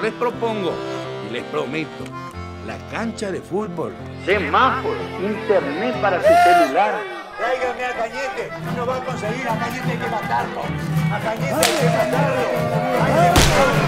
les propongo y les prometo la cancha de fútbol, semáforo, internet para su celular. Tráigame a Cañete, no va a conseguir, a Cañete hay que matarlo. A Cañete hay que matarlo.